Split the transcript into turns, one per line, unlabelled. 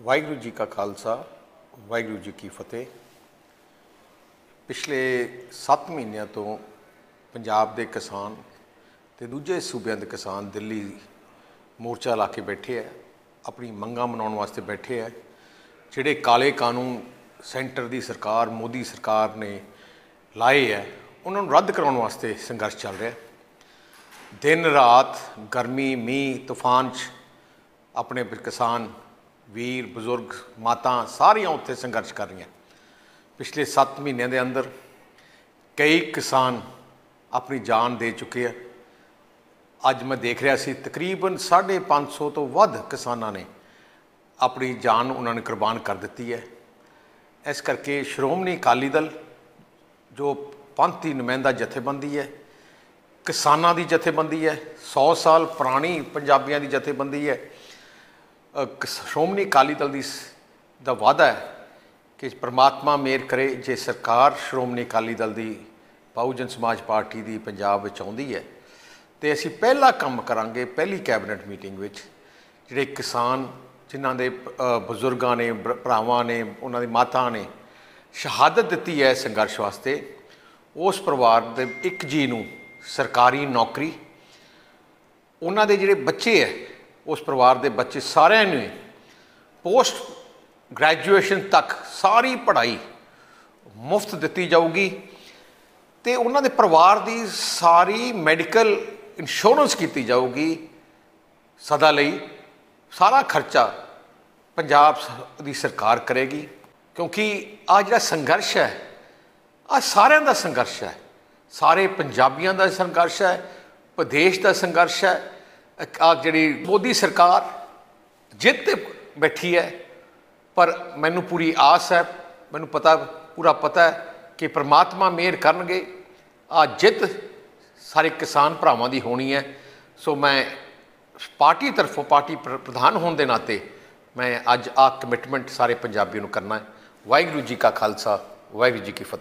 वाहिगुरू जी का खालसा वाहिगुरू जी की फतेह। पिछले 7 महीनों तो पंजाब के किसान तो दूजे सूबे के किसान दिल्ली मोर्चा ला के बैठे है, अपनी मंगां मनाउण वास्ते बैठे है। जिहड़े काले कानून सेंटर की सरकार मोदी सरकार ने लाए है उन्होंने रद्द कराउण वास्ते संघर्ष चल रहा है। दिन रात गर्मी मीह तूफान च अपने किसान वीर बजुर्ग माता सारियां उत्थे संघर्ष कर रही। पिछले 7 महीनों के अंदर कई किसान अपनी जान दे चुके हैं। अज मैं देख रहा सी तकरीबन 550 तो वध किसानों ने अपनी जान उन्होंने कुर्बान कर दी है। इस करके श्रोमणी अकाली दल जो पंथी नुमाइंदा जथेबंदी है, किसानों की जथेबंदी है, 100 साल पुरानी पंजाबियों की जथेबंदी है। श्रोमणी अकाली दल का वादा है कि परमात्मा मेहर करे जे सरकार श्रोमणी अकाली दल की बहुजन समाज पार्टी की पंजाब में आउंदी है तो असी पहला काम करांगे। पहली कैबिनेट मीटिंग में जिहड़े किसान जिन्हां दे बजुर्गों ने भरावां ने उन्हां दी माता ने शहादत दी है संघर्ष वास्ते, उस परिवार के एक जी नूं सरकारी नौकरी, उन्हां दे जिहड़े बच्चे है उस परिवार के बच्चे सारिਆਂ ने पोस्ट ग्रैजुएशन तक सारी पढ़ाई मुफ्त दी जाऊगी तो उन्होंने परिवार की सारी मैडिकल इंश्योरेंस की जाऊगी सदा लई। सारा खर्चा पंजाब की सरकार करेगी, क्योंकि आ जिहड़ा संघर्ष है आ सारिਆਂ दा संघर्ष है, सारे पंजाबियों का संघर्ष है, प्रदेश का संघर्ष है। आ जिहड़ी मोदी सरकार जित बैठी है, पर मैनू पूरी आस है, मैनू पूरा पता है कि परमात्मा मेहर करनगे, आ जित सारे किसान भरावां दी होनी है। सो मैं पार्टी तरफों पार्टी प्रधान होने के नाते मैं अज आ कमिटमेंट सारे पंजाबियों को करना है। वाहिगुरू जी का खालसा वाहिगुरू जी की फतेह।